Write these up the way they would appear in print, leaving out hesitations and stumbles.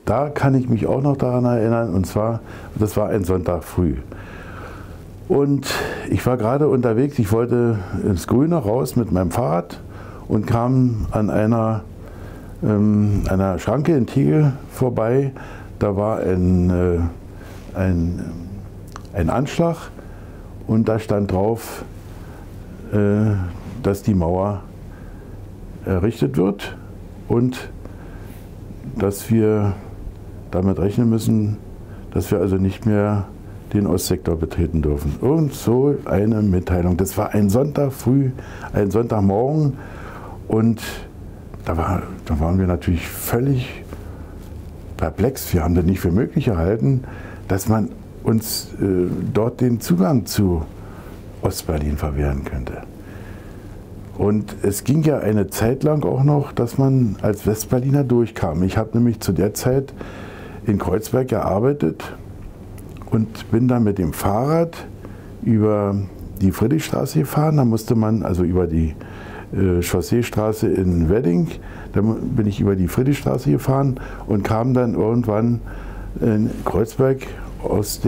da kann ich mich auch noch daran erinnern, und zwar, das war ein Sonntag früh. Und ich war gerade unterwegs, ich wollte ins Grüne raus mit meinem Fahrrad und kam an einer Schranke in Tegel vorbei. Da war ein Anschlag und da stand drauf, dass die Mauer errichtet wird und dass wir damit rechnen müssen, dass wir also nicht mehr den Ostsektor betreten dürfen. Irgend so eine Mitteilung. Das war ein Sonntag früh, ein Sonntagmorgen, und da waren wir natürlich völlig perplex. Wir haben das nicht für möglich gehalten, dass man uns dort den Zugang zu Ostberlin verwehren könnte. Und es ging ja eine Zeit lang auch noch, dass man als Westberliner durchkam. Ich habe nämlich zu der Zeit in Kreuzberg gearbeitet und bin dann mit dem Fahrrad über die Friedrichstraße gefahren. Da musste man also über die Chausseestraße in Wedding, da bin ich über die Friedrichstraße gefahren und kam dann irgendwann in Kreuzberg aus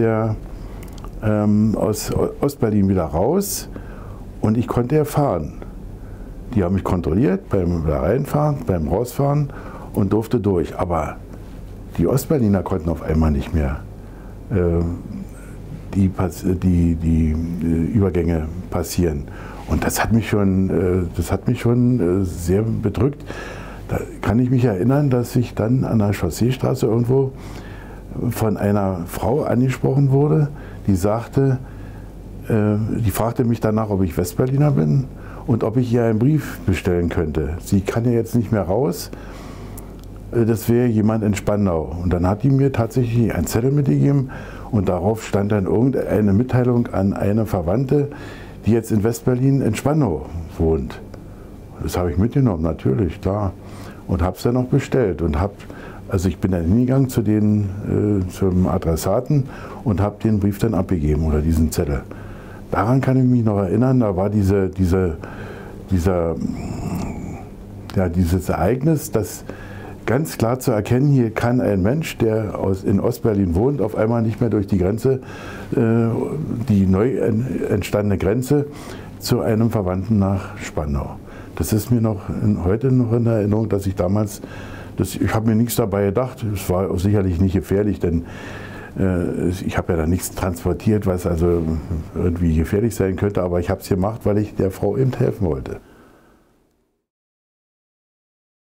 Ostberlin wieder raus, und ich konnte ja fahren. Die haben mich kontrolliert beim Reinfahren, beim Rausfahren, und durfte durch. Aber die Ostberliner konnten auf einmal nicht mehr die Übergänge passieren. Und das hat mich schon sehr bedrückt. Da kann ich mich erinnern, dass ich dann an der Chausseestraße irgendwo von einer Frau angesprochen wurde, die sagte, die fragte mich danach, ob ich Westberliner bin und ob ich ihr einen Brief bestellen könnte. Sie kann ja jetzt nicht mehr raus, das wäre jemand in Spandau. Und dann hat die mir tatsächlich einen Zettel mitgegeben, und darauf stand dann irgendeine Mitteilung an eine Verwandte, die jetzt in Westberlin in Spandau wohnt. Das habe ich mitgenommen, natürlich, klar. Und habe es dann auch bestellt. Und also ich bin dann hingegangen zum Adressaten und habe den Brief dann abgegeben, oder diesen Zettel. Daran kann ich mich noch erinnern, da war dieses Ereignis, das ganz klar zu erkennen, hier kann ein Mensch, der in Ostberlin wohnt, auf einmal nicht mehr durch die Grenze, die neu entstandene Grenze, zu einem Verwandten nach Spandau. Das ist mir heute noch in Erinnerung, dass ich damals, ich habe mir nichts dabei gedacht, es war sicherlich nicht gefährlich, denn ich habe ja da nichts transportiert, was also irgendwie gefährlich sein könnte, aber ich habe es gemacht, weil ich der Frau eben helfen wollte.